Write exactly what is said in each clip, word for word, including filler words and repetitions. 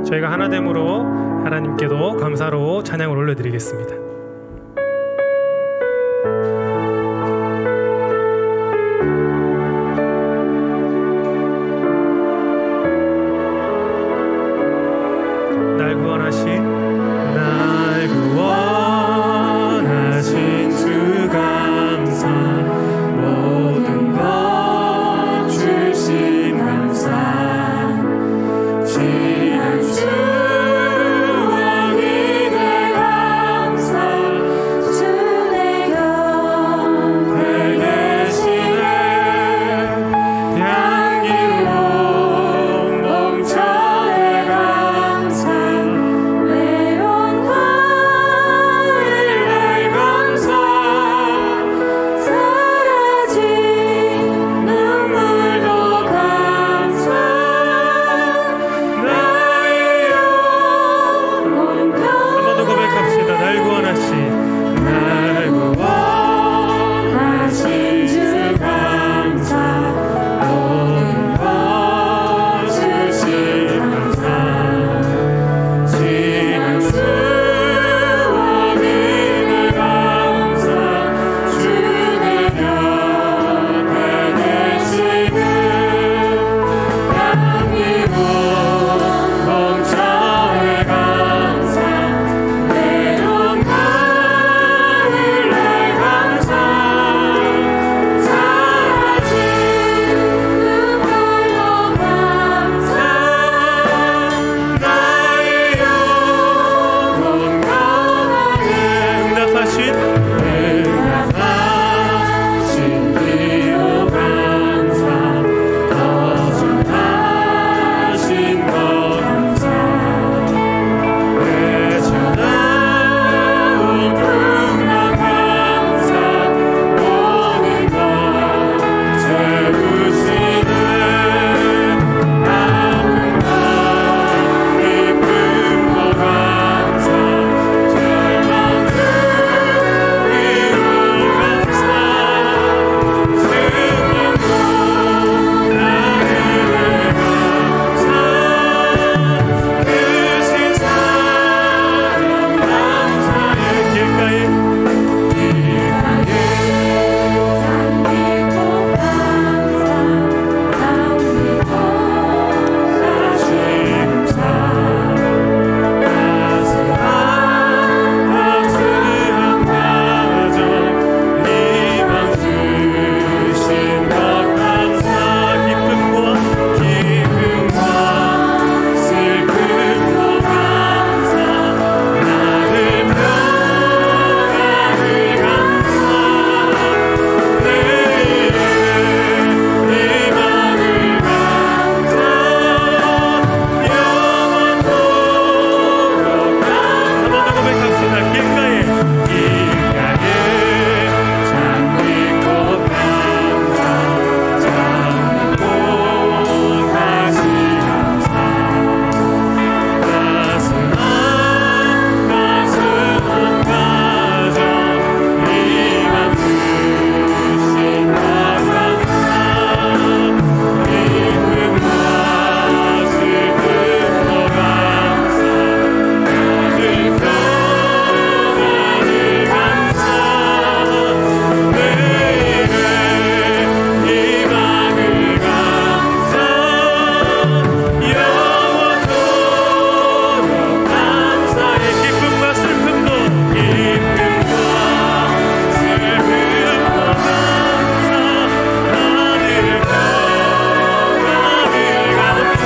저희가 하나됨으로 하나님께도 감사로 찬양을 올려드리겠습니다. 날 구원하신 날 구원하신 주 감사, 모든 것 주신 감사, 지난 주 왕이네 감사, 주 내 곁에 계시네, 향기로운 멍청의 감사, 외로운 가을의 감사, 사라진 눈물도 감사, 나의 영혼 한 번 더 고백합시다. 날 구원하신 날 구원하신 주 감사, 모든 것 주신 감사, 지난 주 왕이네 감사, 주 내 곁에 계시네, 향기로운 멍청의 감사, 외로운 가을의 감사, 사라진 눈물도 감사, 나의 영혼 강하게 응답하신 응답하신 기도 감사, 거듭하신 것 감사, 내 전하온 풍랑 감사, 모든 것 채우시네, 아픔과 기쁨과 감사, 절망 위로 감사, 생명도 나에게 감사, 크신 사랑 감사의 길가에 길가에 장미꽃 감사, 나무잎 다시 감사, 따스한 따스한 가정 희망 주신 것 감사, 기쁨과 기쁨과 슬픔도 감사, 나를 평안을 감사, 내일의 희망을 감사, 영원토록 감사. 한번 더 고백합시다. 길가에 길가에 장미꽃 감사, 장미꽃 다시 감사, 따스한 따스한 가정 희망 주신 것 감사, 기쁨과 슬픔도 감사, 나를 평안을 감사, 내일의 희망을 감사, 영원토록 감사의 기쁨과 슬픔도 기쁨과 슬픔도 감사, 나를 평안을 감사,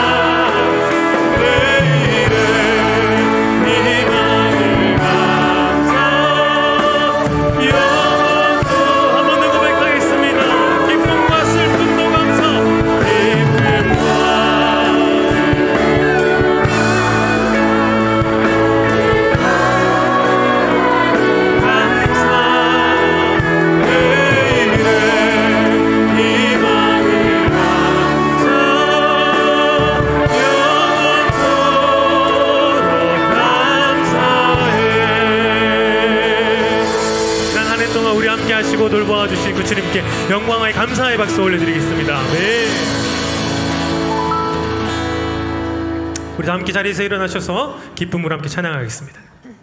내일의 희망을 감사, 영원토록 한 번 더 고백하겠습니다. 기쁨과 슬픔도 감사, 기쁨과 감사, 내일의 희망을 감사, 영원토록 감사해. 지난 한 해 동안 우리 함께 하시고 돌보아 주신 그 주님께 영광의 감사의 박수 올려드리겠습니다. 아멘. 우리 다 함께 자리에서 일어나셔서 기쁨으로 함께 찬양하겠습니다.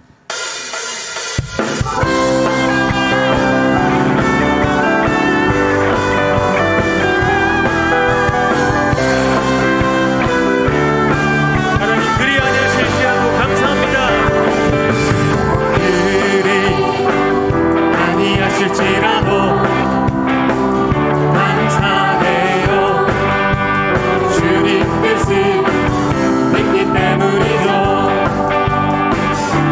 하나님 그리 안에 실시하고 감사합니다. 그리 아니하실지라도 감사해요. 주님 뜻이 있기 때문이죠.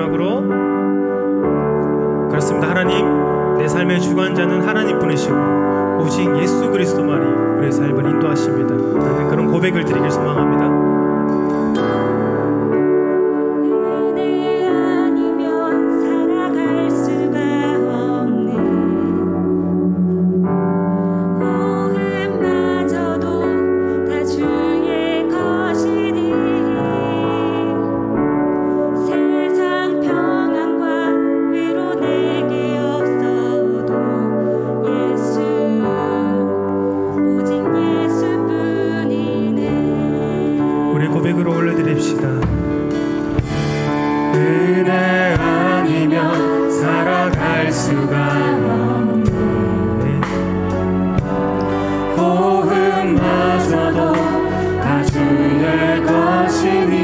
마지막으로 그렇습니다. 하나님, 내 삶의 주관자는 하나님뿐이시고 오직 예수 그리스도만이 우리의 삶을 인도하십니다. 라는 그런 고백을 드리길 소망합니다. 고백으로 올려드립시다. 은혜 아니면 살아갈 수가 없네. 호흡마저도 다 주의 것이니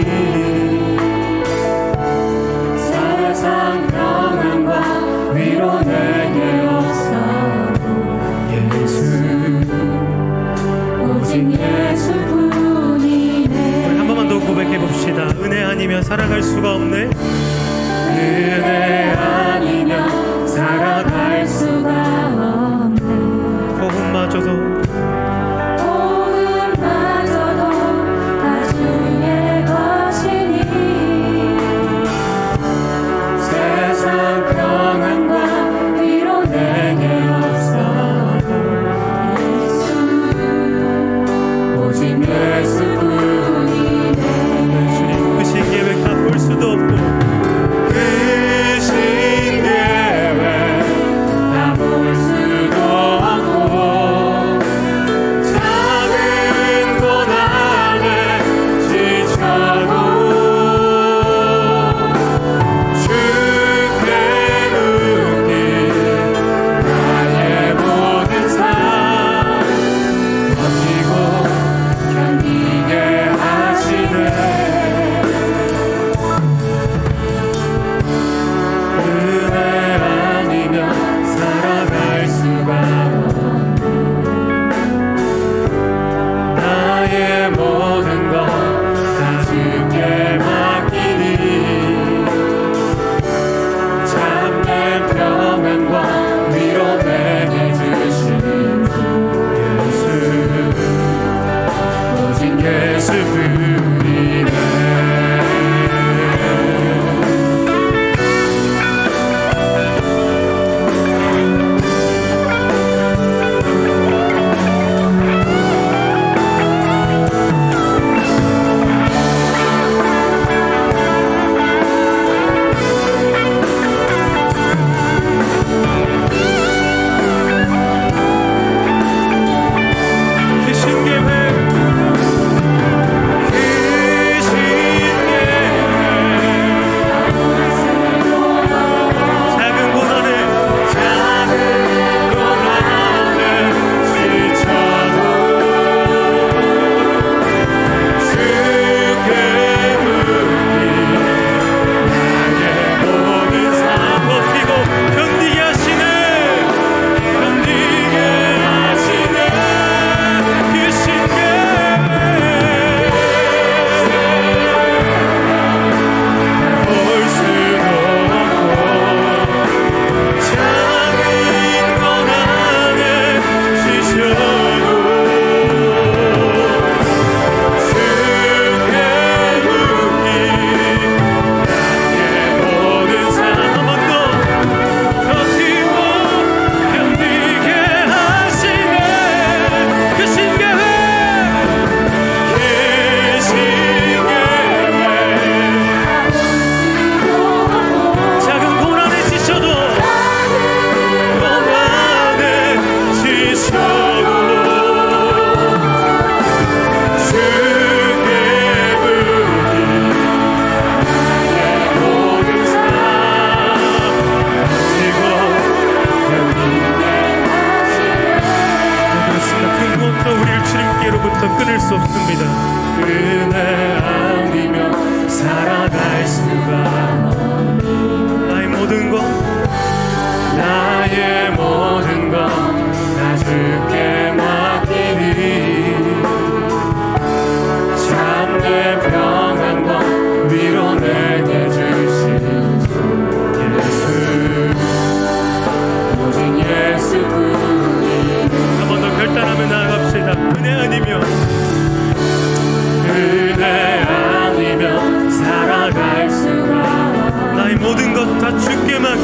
세상 평안과 위로 내게 없어도 예수 오직 예수뿐. 고백해봅시다. 은혜 아니면 살아갈 수가 없네. 은혜 아니면 살아갈 수가 없네. 호흡마저도 호흡마저도 다 주의 것이니 세상 평안과 위로 내게 없어도 예수 오직 예수뿐. 수도 없고 그 신계획 다 볼 수도 없고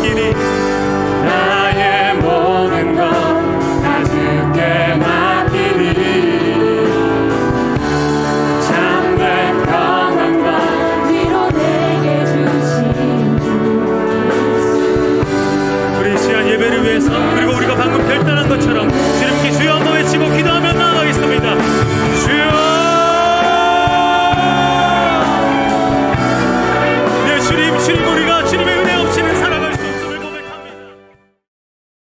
맡기리. 나의 모든 것 다 주께 맡기리. 참된 평안과 위로 내게 주신 주. 우리 시간 예배를 위해서 그리고 우리가 방금 결단한 것처럼 주님께 주여 한번 외치고 기도하며 나아가겠습니다.